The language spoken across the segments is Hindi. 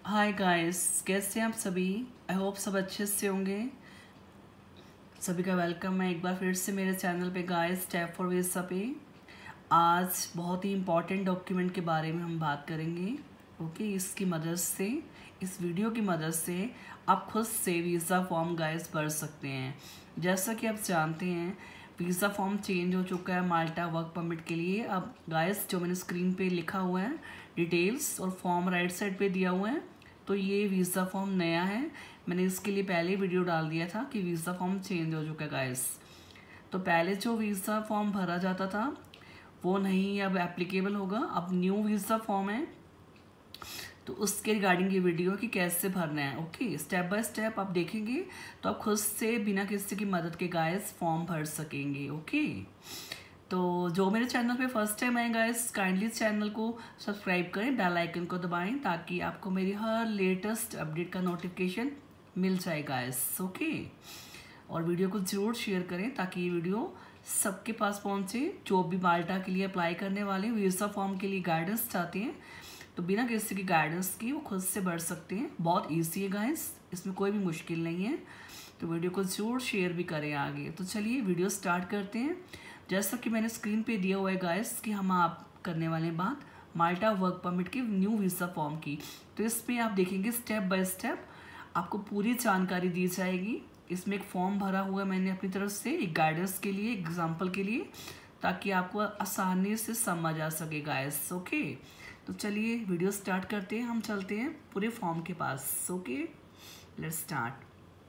हाय गाइस, कैसे हैं आप सभी। आई होप सब अच्छे से होंगे। सभी का वेलकम है एक बार फिर से मेरे चैनल पे गाइस, स्टेप फॉर वीज़ा पे। आज बहुत ही इम्पॉर्टेंट डॉक्यूमेंट के बारे में हम बात करेंगे। ओके, इसकी मदद से, इस वीडियो की मदद से आप खुद से वीज़ा फॉर्म गाइस भर सकते हैं। जैसा कि आप जानते हैं, वीज़ा फॉर्म चेंज हो चुका है माल्टा वर्क परमिट के लिए। अब गाइस, जो मैंने स्क्रीन पे लिखा हुआ है डिटेल्स और फॉर्म राइट साइड पे दिया हुआ है, तो ये वीज़ा फॉर्म नया है। मैंने इसके लिए पहले वीडियो डाल दिया था कि वीज़ा फॉर्म चेंज हो चुका है गाइस। तो पहले जो वीज़ा फॉर्म भरा जाता था वो नहीं अब एप्लीकेबल होगा। अब न्यू वीज़ा फॉर्म है, तो उसके रिगार्डिंग ये वीडियो कि कैसे भरना है। ओके, स्टेप बाय स्टेप आप देखेंगे तो आप खुद से बिना किसी की मदद के गाइस फॉर्म भर सकेंगे। ओके, तो जो मेरे चैनल पे फर्स्ट टाइम आए गाइस, काइंडली चैनल को सब्सक्राइब करें, बेल आइकन को दबाएं ताकि आपको मेरी हर लेटेस्ट अपडेट का नोटिफिकेशन मिल जाए गाइस। ओके, और वीडियो को ज़रूर शेयर करें ताकि ये वीडियो सबके पास पहुंचे जो भी माल्टा के लिए अप्लाई करने वाले वीज़ा फॉर्म के लिए गाइडेंस चाहते हैं, तो बिना किसी की गाइडेंस की वो खुद से भर सकते हैं। बहुत ईजी है गाइस, इसमें कोई भी मुश्किल नहीं है। तो वीडियो को ज़रूर शेयर भी करें आगे। तो चलिए वीडियो स्टार्ट करते हैं। जैसा कि मैंने स्क्रीन पे दिया हुआ है गाइस कि हम आप करने वाले हैं बात माल्टा वर्क परमिट की न्यू वीज़ा फॉर्म की। तो इसमें आप देखेंगे स्टेप बाय स्टेप आपको पूरी जानकारी दी जाएगी। इसमें एक फॉर्म भरा हुआ है मैंने अपनी तरफ से, एक गाइडेंस के लिए, एग्जाम्पल के लिए, ताकि आपको आसानी से समझ आ सके गाइस। ओके, तो चलिए वीडियो स्टार्ट करते हैं। हम चलते हैं पूरे फॉर्म के पास। Okay, let's start.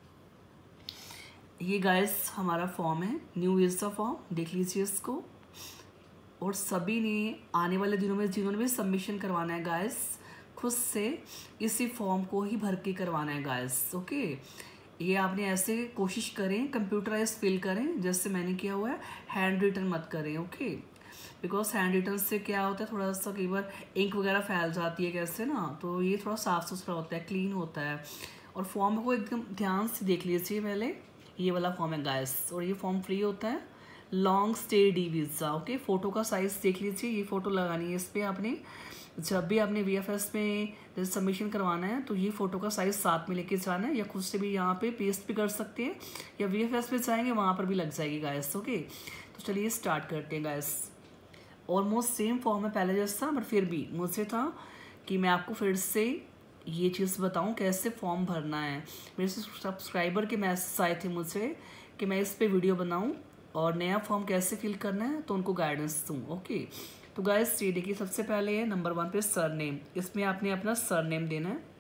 ये गाइस हमारा फॉर्म है, न्यू वीज़ा फॉर्म, देख लीजिए इसको। और सभी ने आने वाले दिनों में जिन्होंने भी सबमिशन करवाना है गाइस, खुद से इसी फॉर्म को ही भर के करवाना है गाइस। ओके, ये आपने ऐसे कोशिश करें कंप्यूटराइज फिल करें जैसे मैंने किया हुआ है, हैंड रिटन मत करें। ओके, बिकॉज हैंड रिटन से क्या होता है, थोड़ा सा कई बार इंक वगैरह फैल जाती है कैसे ना, तो ये थोड़ा साफ़ सुथरा होता है, क्लीन होता है। और फॉर्म को एकदम ध्यान से देख लीजिए पहले। ये वाला फॉर्म है गाइस, और ये फॉर्म फ्री होता है, long stay D visa. Okay, photo का साइज़ देख लीजिए, ये फ़ोटो लगानी है इस पर आपने। जब भी आपने वीएफएस में जैसे सबमिशन करवाना है तो ये फ़ोटो का साइज़ साथ में लेके जाना है, या खुद से भी यहाँ पे पेस्ट भी कर सकते हैं, या वीएफएस पे जाएंगे वहाँ पर भी लग जाएगी गाइस। ओके, तो चलिए स्टार्ट करते हैं गाइस। ऑलमोस्ट सेम फॉर्म है पहले जैसा, बट फिर भी मुझसे था कि मैं आपको फिर से ये चीज़ बताऊं कैसे फॉर्म भरना है। मेरे सब्सक्राइबर के मैसेज आए थे मुझसे कि मैं इस पे वीडियो बनाऊं और नया फॉर्म कैसे फिल करना है, तो उनको गाइडेंस दूं। ओके, तो गाइस ये देखिए, सबसे पहले है नंबर 1 पे सर नेम। इसमें आपने अपना सर नेम देना है,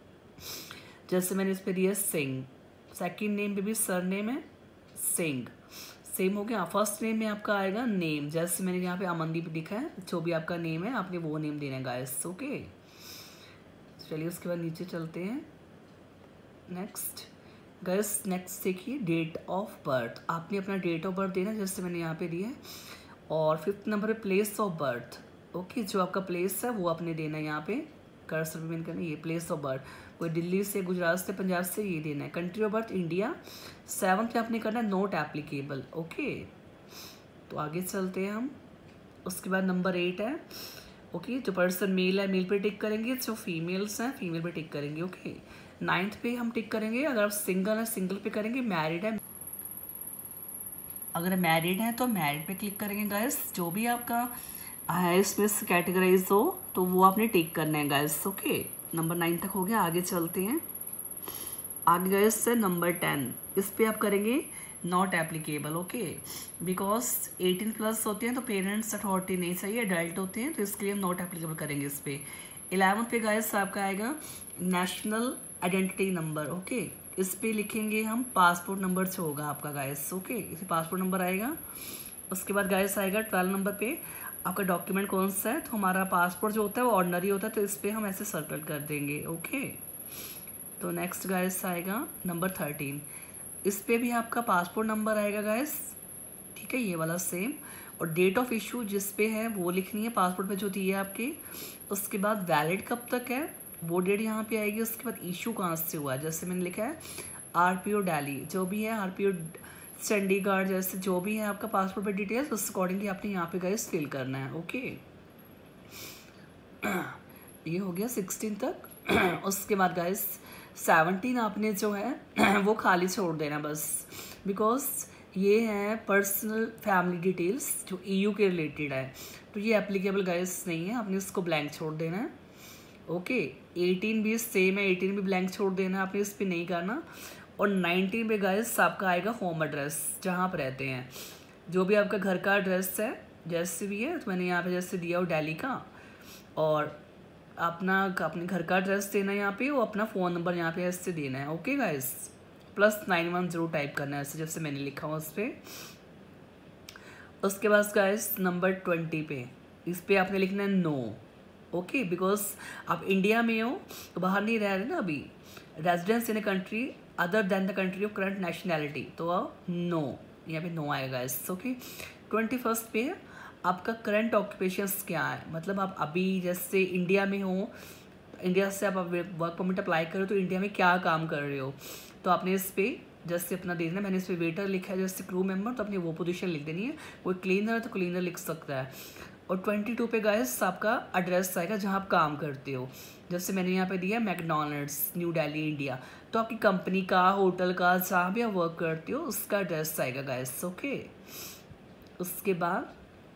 जैसे मैंने इस पर दिया सिंह। सेकेंड नेम पे भी सर नेम है सिंह, सेम हो गया। फर्स्ट नेम में आपका आएगा नेम, जैसे मैंने यहाँ पे अमनदीप लिखा है, जो भी आपका नेम है आपने वो नेम देना है गाइस। ओके, चलिए उसके बाद नीचे चलते हैं। नेक्स्ट गाइस, नेक्स्ट देखिए डेट ऑफ बर्थ। आपने अपना डेट ऑफ बर्थ देना है, जैसे मैंने यहाँ पे दिया है। और 5th नंबर पे प्लेस ऑफ बर्थ। ओके, जो आपका प्लेस है वो आपने देना है, यहाँ पे कर्सर पे मेन करना है, ये प्लेस ऑफ बर्थ। कोई दिल्ली से, गुजरात से, पंजाब से, ये देना है। Country of birth India. 7th पे आपने करना है नॉट एप्लीकेबल। ओके, तो आगे चलते हैं हम। उसके बाद नंबर 8 है। ओके, जो पर्सन मेल है मेल पे टिक करेंगे, जो फीमेल्स हैं फीमेल पे टिक करेंगे। ओके, 9th पे हम टिक करेंगे, अगर आप सिंगल है सिंगल पे करेंगे, मैरिड है अगर मैरिड है तो मैरिड पे क्लिक करेंगे गाइस। जो भी आपका है इसमें कैटेगराइज हो तो वो आपने टिक करना है गाइस। ओके, नंबर 9 तक हो गया, आगे चलते हैं। आगे गाइस है नंबर 10, इस पे आप करेंगे नॉट एप्लीकेबल। ओके, बिकॉज 18+ होते हैं तो पेरेंट्स अथॉरिटी नहीं चाहिए, अडल्ट होते हैं, तो इसके लिए हम नॉट एप्लीकेबल करेंगे इस पर। 11th पे गाइस आपका आएगा नेशनल आइडेंटिटी नंबर। ओके, इस पे लिखेंगे हम पासपोर्ट नंबर से होगा आपका गाइस। ओके, इसे पासपोर्ट नंबर आएगा। उसके बाद गाइस आएगा 12 नंबर पे आपका डॉक्यूमेंट कौन सा है, तो हमारा पासपोर्ट जो होता है वो ऑर्डिनरी होता है, तो इस पर हम ऐसे सर्कल कर देंगे। ओके, तो नेक्स्ट गाइस आएगा नंबर 13, इस पे भी आपका पासपोर्ट नंबर आएगा गाइस। ठीक है, ये वाला सेम। और डेट ऑफ इशू जिस पे है वो लिखनी है, पासपोर्ट पे जो दी है आपके। उसके बाद वैलिड कब तक है वो डेट यहाँ पे आएगी। उसके बाद इशू कहाँ से हुआ है, जैसे मैंने लिखा है आरपीओ दिल्ली, जो भी है आरपीओ चंडीगढ़, जैसे जो भी है आपका पासपोर्ट पे डिटेल्स, उस अकॉर्डिंगली आपने यहाँ पे गाइस फिल करना है। ओके, ये हो गया 16 तक। उसके बाद गाइस 17 आपने जो है वो खाली छोड़ देना बस, बिकॉज ये है पर्सनल फैमिली डिटेल्स जो EU के रिलेटेड है, तो ये एप्लीकेबल गाइस नहीं है, आपने इसको ब्लैंक छोड़ देना है। ओके 18 भी सेम है, 18 भी ब्लैंक छोड़ देना है, आपने इस पर नहीं करना। और 19 पे गाइस आपका आएगा होम एड्रेस, जहाँ आप रहते हैं, जो भी आपका घर का एड्रेस है जैसे भी है, तो मैंने यहाँ पे जैसे दिया हो दिल्ली का, और अपने घर का एड्रेस देना है यहाँ पे, वो अपना फ़ोन नंबर यहाँ पे ऐसे देना है। ओके गाइस +91 जरूर टाइप करना है ऐसे जैसे मैंने लिखा हुआ उस पर। उसके बाद गाइस नंबर 20 पे, इस पर आपने लिखना है नो। ओके बिकॉज आप इंडिया में हो तो बाहर नहीं रह रहे ना अभी, residence in a country other than the country of current nationality, तो नो, यहाँ पे नो आएगा इस। ओके 21 पे आपका करंट ऑक्यूपेशंस क्या है, मतलब आप अभी जैसे इंडिया में हो, इंडिया से आप वर्क परमिट अप्लाई कर रहे हो तो इंडिया में क्या काम कर रहे हो, तो आपने इस पर जैसे अपना देना। मैंने इस पर वेटर लिखा है, जैसे क्रू मेंबर तो अपनी वो पोजीशन लिख देनी है, कोई क्लीनर है तो क्लीनर लिख सकता है। और 22 पे गाइस आपका एड्रेस आएगा जहाँ आप काम करते हो, जैसे मैंने यहाँ पे दिया है मैकडॉनल्ड्स न्यू दिल्ली इंडिया, तो आपकी कंपनी का, होटल का, जहाँ भी आप वर्क करते हो उसका एड्रेस आएगा गाइस। ओके उसके बाद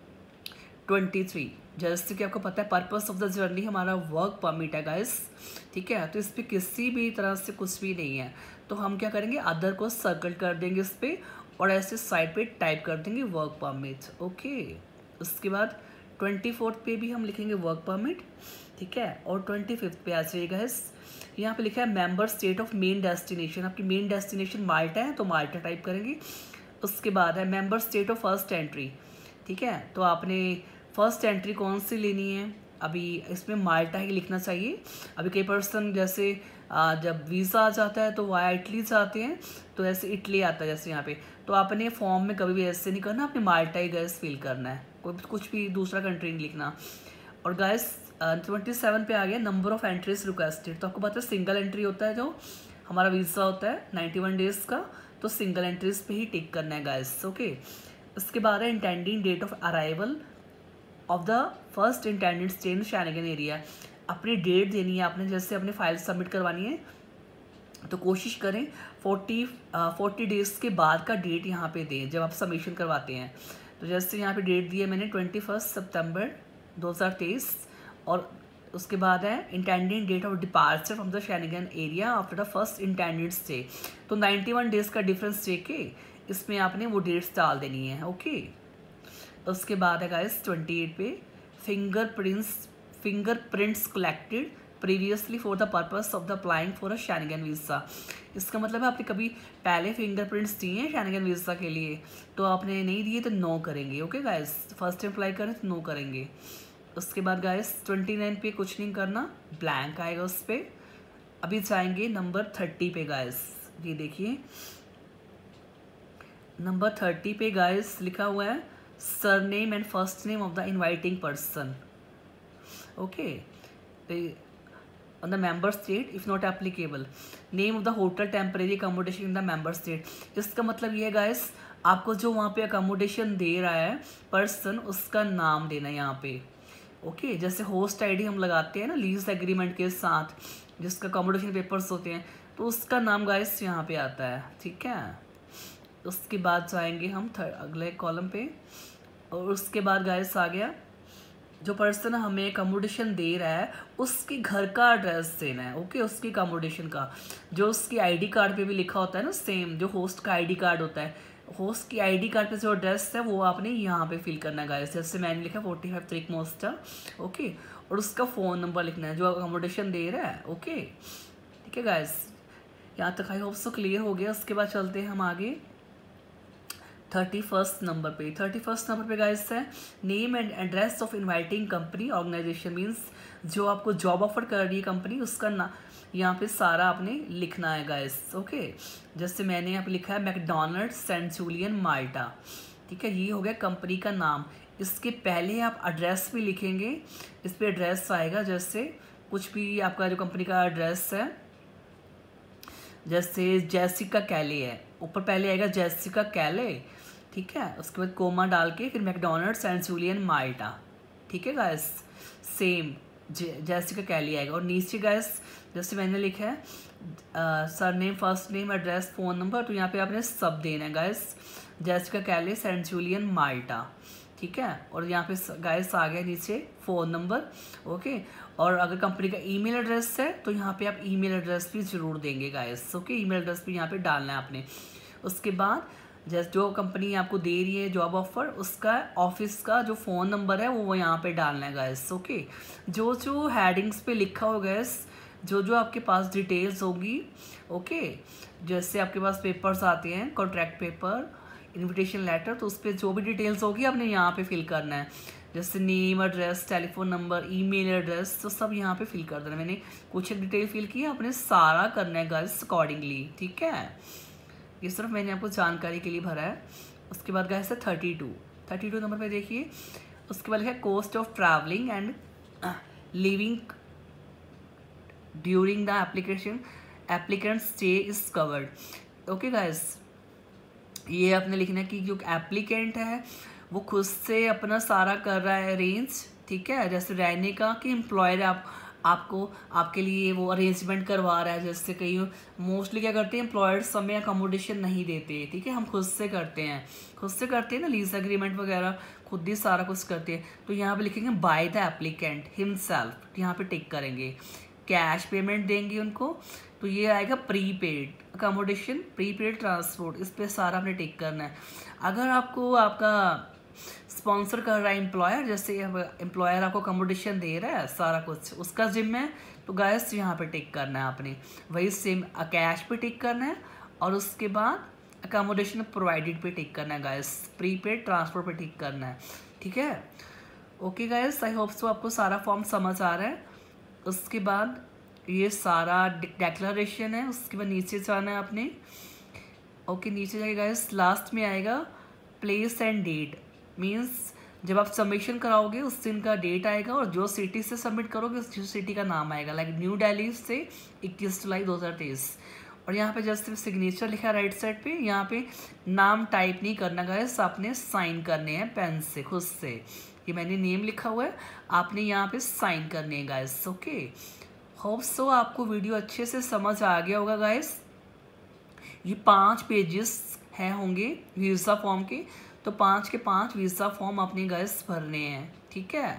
23, जैसे कि आपको पता है पर्पस ऑफ द जर्नी हमारा वर्क परमिट है गाइस, ठीक है, तो इस पर किसी भी तरह से कुछ भी नहीं है, तो हम क्या करेंगे अदर को सर्कल कर देंगे इस पर, और ऐसे साइड पे टाइप कर देंगे वर्क परमिट। ओके उसके बाद 24 पे भी हम लिखेंगे वर्क परमिट, ठीक है। और 25 पे आ जाइएगा गाइस, यहाँ पे लिखा है member state of main destination, आपकी मेन डेस्टिनेशन माल्टा है तो माल्टा टाइप करेंगे। उसके बाद है member state of first entry, ठीक है, तो आपने फर्स्ट एंट्री कौन सी लेनी है, अभी इसमें माल्टा ही लिखना चाहिए। अभी कई पर्सन जैसे जब वीज़ा आ जाता है तो वाया इटली जाते हैं, तो ऐसे इटली आता है जैसे यहाँ पे, तो आपने फॉर्म में कभी भी ऐसे नहीं करना, आपने माल्टा ही गैस फिल करना है, कोई कुछ भी दूसरा कंट्री नहीं लिखना। और गैस 27 पे आ गया नंबर ऑफ एंट्रीज रिक्वेस्टेड, तो आपको पता है सिंगल एंट्री होता है जो हमारा वीज़ा होता है 91 डेज़ का, तो सिंगल एंट्रीज पे ही टिक करना है गैस। ओके उसके बाद है intending date of arrival of the first intended stay in Schengen area, अपनी डेट देनी है आपने, जैसे अपनी फाइल सबमिट करवानी है तो कोशिश करें 40 डेज़ के बाद का डेट यहाँ पे दें जब आप सबमिशन करवाते हैं। तो जैसे यहाँ पे डेट दी है मैंने 21 सितंबर 2023, और उसके बाद है intended date of departure from the Schengen area after the first intended stay, तो 91 डेज़ का डिफरेंस दे के इसमें आपने वो डेट्स डाल देनी है। ओके उसके बाद है गाइस 28 पे fingerprints collected previously for the purpose of the applying for a Schengen visa, इसका मतलब है आपने कभी पहले फिंगरप्रिंट्स दिए हैं शैनिगन वीज़ा के लिए, तो आपने नहीं दिए तो नो करेंगे। Okay guys first time apply करें तो नो करेंगे। उसके बाद गाइस 29 पे कुछ नहीं करना, ब्लैंक आएगा उस पर। अभी जाएंगे नंबर 30 पे गाइस, ये देखिए नंबर 30 पे गाइस लिखा हुआ है surname and first name of the inviting person. Okay on the member state if not applicable, name of the hotel temporary accommodation in the member state, इसका मतलब ये है गाइस आपको जो वहाँ पे अकोमोडेशन दे रहा है पर्सन उसका नाम देना है यहाँ पे। ओके जैसे होस्ट आईडी हम लगाते हैं ना लीज एग्रीमेंट के साथ, जिसका अकोमोडेशन पेपर्स होते हैं, तो उसका नाम गाइस यहाँ पे आता है, ठीक है। उसके बाद जाएंगे हम अगले कॉलम पे, और उसके बाद गाइस आ गया जो पर्सन हमें अकोमोडेशन दे रहा है उसके घर का एड्रेस देना है। ओके उसकी अकोमोडेशन का जो उसकी आईडी कार्ड पे भी लिखा होता है ना, सेम जो होस्ट का आईडी कार्ड होता है, होस्ट की आईडी कार्ड पे जो एड्रेस है वो आपने यहाँ पे फिल करना है गाइस, जैसे मैंने लिखा 45 त्रिक मोस्टा। ओके और उसका फ़ोन नंबर लिखना है जो अकोमोडेशन दे रहा है। ओके ठीक है गाइस, यहाँ तक आई होप सो क्लियर हो गया। उसके बाद चलते हैं हम आगे 31 नंबर पे। 31 नंबर पे गाइस है name and address of inviting company organisation, means जो आपको जॉब ऑफर कर रही है कंपनी उसका ना यहाँ पे सारा आपने लिखना है गाइस। ओके जैसे मैंने यहाँ पे लिखा है मैकडॉनल्ड्स सेंट जूलियन माल्टा, ठीक है, ये हो गया कंपनी का नाम। इसके पहले आप एड्रेस भी लिखेंगे, इस पर एड्रेस आएगा, जैसे कुछ भी आपका जो कंपनी का एड्रेस है, जैसे जैसिका कैले है, ऊपर पहले आएगा जैसिका कैले, ठीक है, उसके बाद कोमा डाल के फिर मैकडॉनल्ड्स सेंट जूलियन माल्टा, ठीक है गाइस। सेम जेसिका कैली आएगा। और नीचे गाइस जैसे मैंने लिखा है surname, first name, address, phone number, तो यहाँ पे आपने सब देना है guys. Jessica Kelly, Saint Julian, Malta, ठीक है। और यहाँ पे गाइस आ गया नीचे फ़ोन नंबर, ओके। और अगर कंपनी का ईमेल एड्रेस है तो यहाँ पे आप ईमेल एड्रेस भी ज़रूर देंगे गाइस, ओके। ईमेल एड्रेस भी यहाँ पे डालना है आपने। उसके बाद जैसे जो कंपनी आपको दे रही है जॉब ऑफर, उसका ऑफिस का जो फ़ोन नंबर है वो यहाँ पे डालना है गाइस, ओके। जो जो हेडिंग्स पे लिखा होगा गाइस, जो जो आपके पास डिटेल्स होगी, ओके। जैसे आपके पास पेपर्स आते हैं, कॉन्ट्रैक्ट पेपर, इनविटेशन लेटर, तो उस पर जो भी डिटेल्स होगी आपने यहाँ पे फिल करना है। जैसे name, address, telephone number, email address, तो सब यहाँ पे फिल कर देना। मैंने कुछ एक डिटेल फिल की है, आपने सारा करना है गाइस अकॉर्डिंगली, ठीक है। ये सिर्फ मैंने आपको जानकारी के लिए भरा है। उसके बाद गाइस है 32 नंबर पे देखिए। उसके बाद है cost of travelling and living during the applicant stay is covered, okay guys. ये आपने लिखना है कि जो एप्लीकेंट है वो खुद से अपना सारा कर रहा है अरेंज, ठीक है। जैसे रहने का कि एम्प्लॉयर आपको आपके लिए वो अरेंजमेंट करवा रहा है। जैसे कई मोस्टली क्या करते हैं एम्प्लॉयर्स समय अकोमोडेशन नहीं देते, ठीक है। हम खुद से करते हैं ना, लीज एग्रीमेंट वगैरह खुद ही सारा कुछ करते हैं। तो यहाँ पे लिखेंगे बाय द एप्लीकेंट हिमसेल्फ, यहाँ पे टिक करेंगे। कैश पेमेंट देंगे उनको, तो ये आएगा प्रीपेड अकोमोडेशन, प्रीपेड ट्रांसपोर्ट, इस पर सारा आपने टिक करना है। अगर आपको आपका स्पॉन्सर कर रहा है एम्प्लॉयर, जैसे एम्प्लॉयर आपको अकोमोडेशन दे रहा है सारा कुछ उसका जिम्मा है, तो गाइस यहाँ पे टिक करना है आपने। वही सेम कैश पे टिक करना है, और उसके बाद अकोमोडेशन प्रोवाइडेड पे टिक करना है गाइस, प्रीपेड ट्रांसपोर्ट पे टिक करना है, ठीक है। Okay guys, I hope so आपको सारा फॉर्म समझ आ रहा है। उसके बाद ये सारा डिक्लेरेशन है। उसके बाद नीचे जाना है आपने, ओके। नीचे जाके गाइस लास्ट में आएगा प्लेस एंड डेट, मीन्स जब आप सबमिशन कराओगे उस दिन का डेट आएगा, और जो सिटी से सबमिट करोगे उस सिटी का नाम आएगा। लाइक न्यू दिल्ली से 21 जुलाई 2023। और यहाँ पे जस्ट सिग्नेचर लिखा है राइट साइड पे, यहाँ पे नाम टाइप नहीं करना गाइस, आपने साइन करने हैं पेन से खुद से। ये मैंने नेम लिखा हुआ है, आपने यहाँ पे साइन करने हैं गाइस, ओके। होप सो आपको वीडियो अच्छे से समझ आ गया होगा गाइस। ये 5 पेजेस हैं होंगे वीज़ा फॉर्म के, तो 5 के 5 वीज़ा फॉर्म अपने गाइस भरने हैं, ठीक है।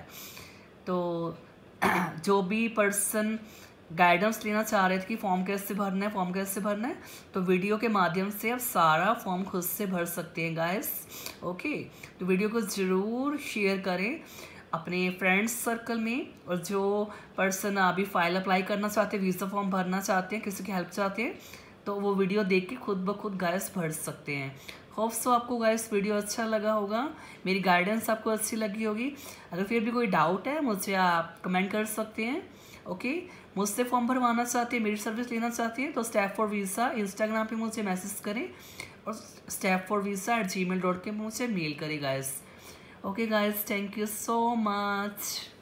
तो जो भी पर्सन गाइडेंस लेना चाह रहे थे कि फॉर्म कैसे भरना है, तो वीडियो के माध्यम से आप सारा फॉर्म खुद से भर सकते हैं गाइस, ओके। तो वीडियो को ज़रूर शेयर करें अपने फ्रेंड्स सर्कल में, और जो पर्सन अभी फाइल अप्लाई करना चाहते हैं, वीज़ा फॉर्म भरना चाहते हैं, किसी की हेल्प चाहते हैं, तो वो वीडियो देख के खुद ब खुद गाइस भर सकते हैं। होप सो आपको गाइस वीडियो अच्छा लगा होगा, मेरी गाइडेंस आपको अच्छी लगी होगी। अगर फिर भी कोई डाउट है मुझे आप कमेंट कर सकते हैं, ओके। मुझसे फॉर्म भरवाना चाहते हैं, मेरी सर्विस लेना चाहते हैं, तो स्टेप फॉर वीज़ा इंस्टाग्राम पे मुझे मैसेज करें, और stepforvisa@gmail.com मुझे मेल करें guys, okay guys. Thank you so much.